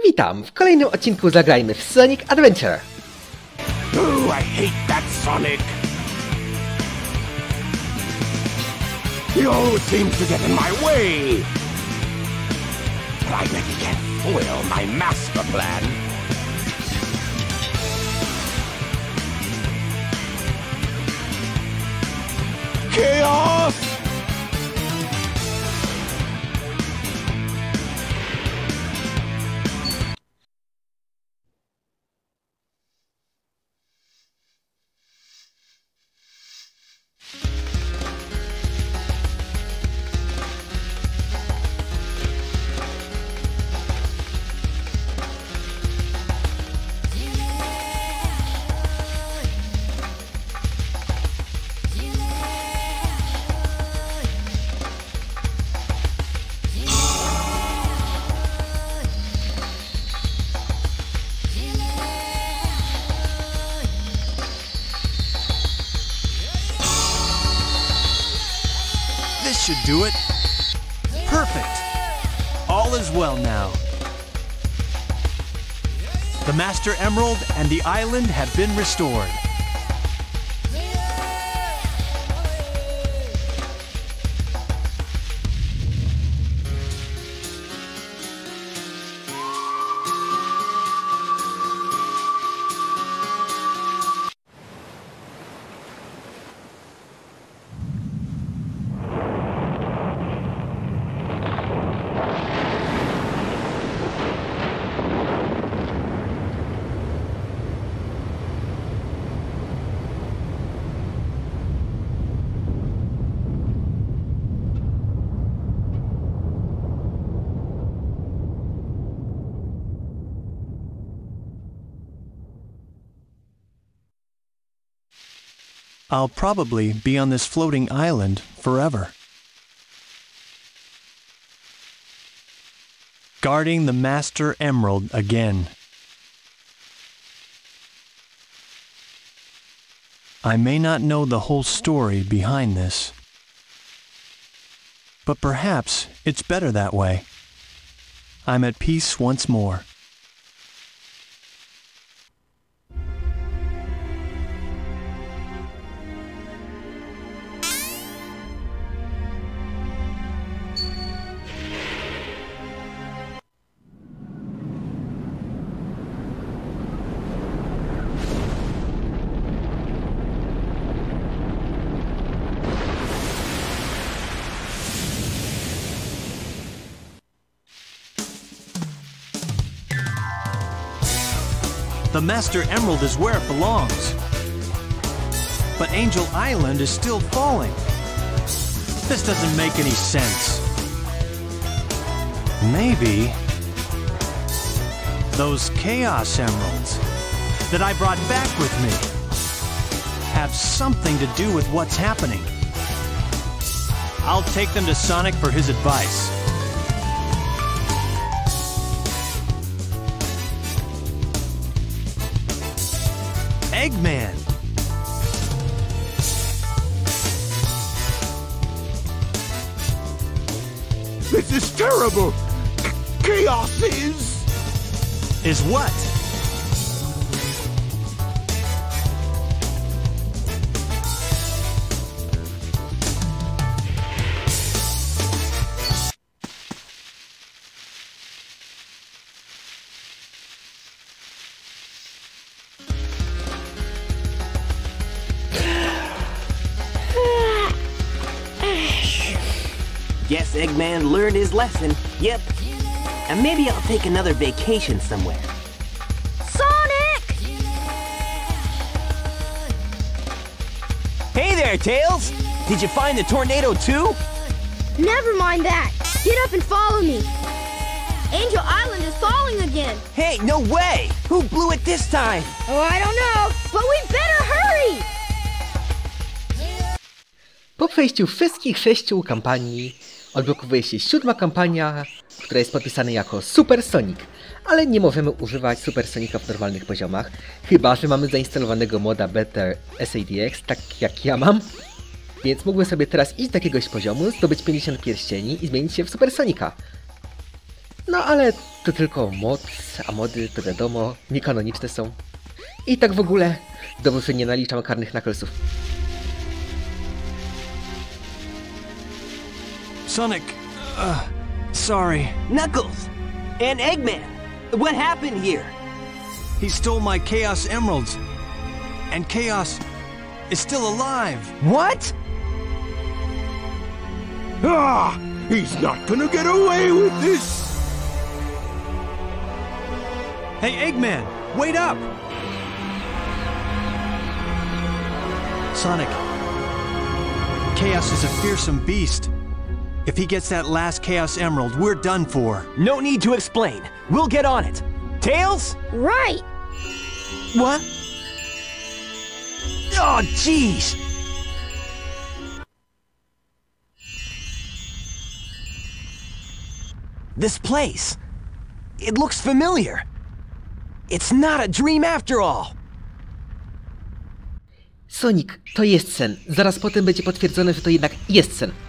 Witam! W kolejnym odcinku zagrajmy w Sonic Adventure. Ooh, I hate that Sonic! He always seems to get in my way! But I bet he can't foil my master plan. Chaos! This should do it. Perfect. All is well now. The Master Emerald and the island have been restored. I'll probably be on this floating island forever, guarding the Master Emerald again. I may not know the whole story behind this, but perhaps it's better that way. I'm at peace once more. The Master Emerald is where it belongs. But Angel Island is still falling. This doesn't make any sense. Maybe those Chaos Emeralds that I brought back with me have something to do with what's happening. I'll take them to Sonic for his advice. Eggman! This is terrible! Chaos is... Is what? Guess Eggman learned his lesson. Yep. And maybe I'll take another vacation somewhere. Sonic! Hey there, Tails! Did you find the tornado too? Never mind that. Get up and follow me. Angel Island is falling again. Hey, no way! Who blew it this time? Oh, I don't know, but we better hurry! Po przejściu wszystkich 6 kampanii odblokowuje się 7. kampania, która jest podpisana jako Super Sonic, ale nie możemy używać Super Sonica w normalnych poziomach, chyba że mamy zainstalowanego moda Better SADX, tak jak ja mam. Więc mógłbym sobie teraz iść do jakiegoś poziomu, zdobyć 50 pierścieni i zmienić się w Super Sonika. No ale to tylko moc, a mody to wiadomo, niekanoniczne są. I tak w ogóle, dobrze, że nie naliczam karnych Knucklesów. Sonic, sorry. Knuckles! And Eggman! What happened here? He stole my Chaos Emeralds. And Chaos is still alive. What? Ah! He's not gonna get away with this! Hey, Eggman, wait up! Sonic, Chaos is a fearsome beast. If he gets that last Chaos Emerald, we're done for. No need to explain. We'll get on it. Tails? Right. What? Oh, jeez! This place. It looks familiar. It's not a dream after all. Sonic, to jest sen. Zaraz potem będzie potwierdzone, że to jednak jest sen.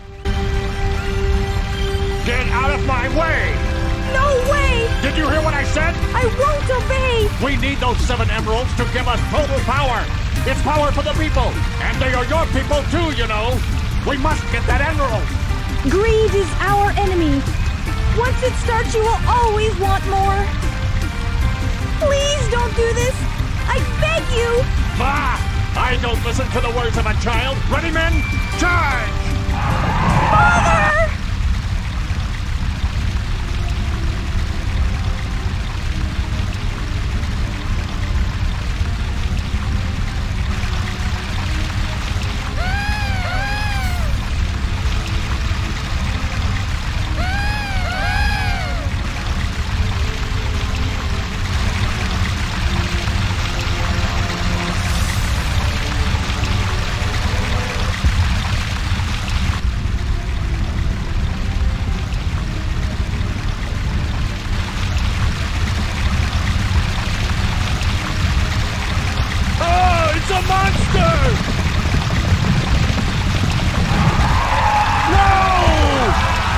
Get out of my way! No way! Did you hear what I said? I won't obey! We need those 7 emeralds to give us total power. It's power for the people, and they are your people too, you know. We must get that emerald. Greed is our enemy. Once it starts, you will always want more. Please don't do this. I beg you. Bah! I don't listen to the words of a child. Ready, men? Charge! Father! It's a monster! No!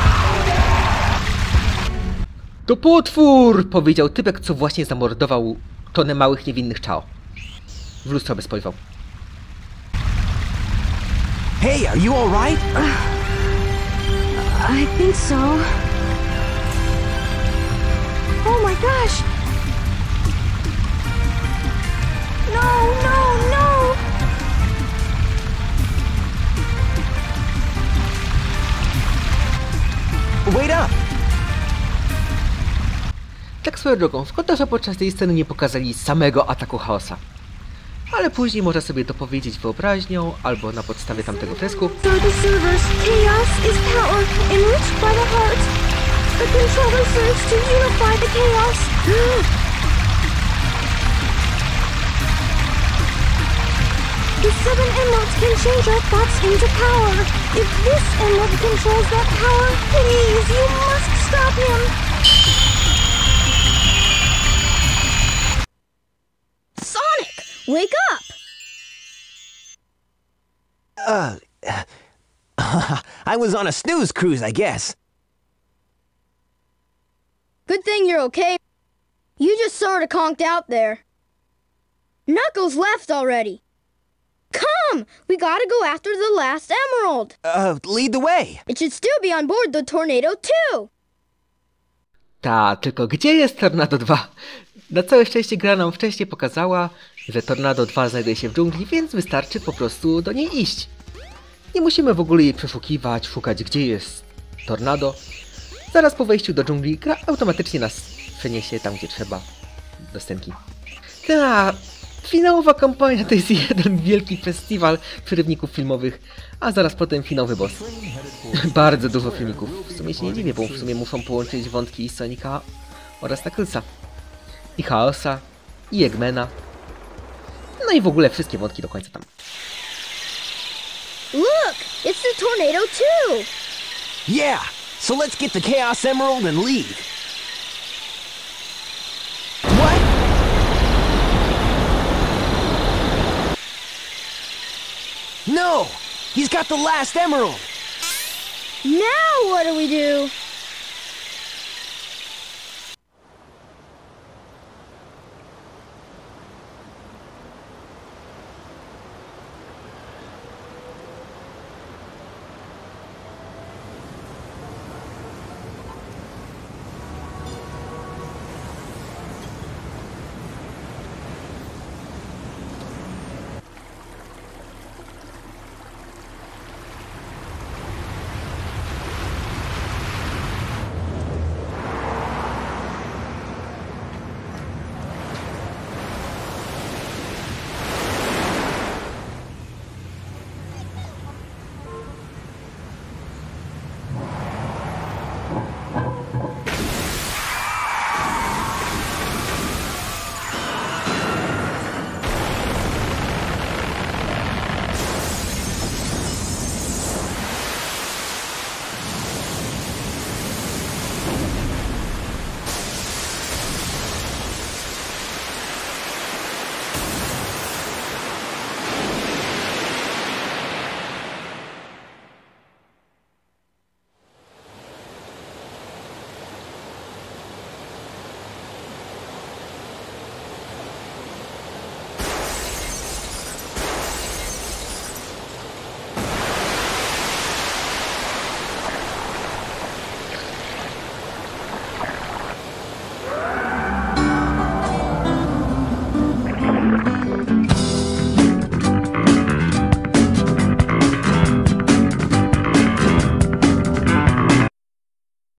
To potwór! Powiedział typek, co właśnie zamordował tonę małych, niewinnych Chao. W lustro by spojrzał. Hey, are you alright? I think so. Oh my gosh! No, no, no! Wait up! Tak swoją drogą, szkoda, że podczas tej sceny nie pokazali samego ataku chaosa. Ale później można sobie to powiedzieć wyobraźnią, albo na podstawie tamtego fresku. For the servers, chaos is power enriched by the heart. The controller serves to unify the chaos. The 7 emeralds can change our thoughts into power. If this emerald controls that power, please, you must stop him. Sonic, wake up! I was on a snooze cruise, I guess. Good thing you're okay. You just sort of conked out there. Knuckles left already. Come! We gotta go after the last emerald. Lead the way. It should still be on board the Tornado too. Ta, tylko gdzie jest Tornado 2? Na całe szczęście gra nam wcześniej pokazała, że Tornado 2 znajduje się w dżungli, więc wystarczy po prostu do niej iść. Nie musimy w ogóle jej przeszukiwać, szukać gdzie jest Tornado. Zaraz po wejściu do dżungli gra automatycznie nas przeniesie tam gdzie trzeba, do scenki. Ta finałowa kampania to jest jeden wielki festiwal przerywników filmowych, a zaraz potem finałowy boss. Bardzo dużo filmików, w sumie się nie dziwię, bo w sumie muszą połączyć wątki Sonika oraz Knucklesa. I Chaosa, i Eggmana. No i w ogóle wszystkie wątki do końca tam. Look! It's the Tornado too! Yeah, so let's get the Chaos Emerald and leave. What? No! He's got the last emerald! Now what do we do?